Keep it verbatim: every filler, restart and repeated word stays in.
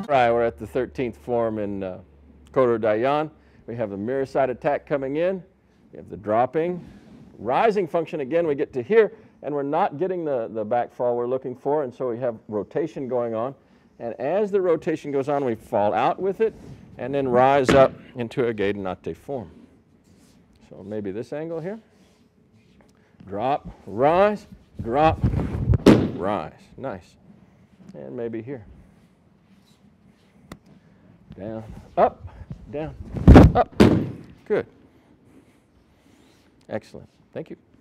Right, we're at the thirteenth form in uh, Koryu Dai Yon. We have the mirror side attack coming in. We have the dropping, rising function again. We get to here, and we're not getting the, the back fall we're looking for, and so we have rotation going on. And as the rotation goes on, we fall out with it, and then rise up into a Gedan-gyaku-gamae form. So maybe this angle here. Drop, rise, drop, rise. Nice. And maybe here. Down, up, down, up. Good. Excellent. Thank you.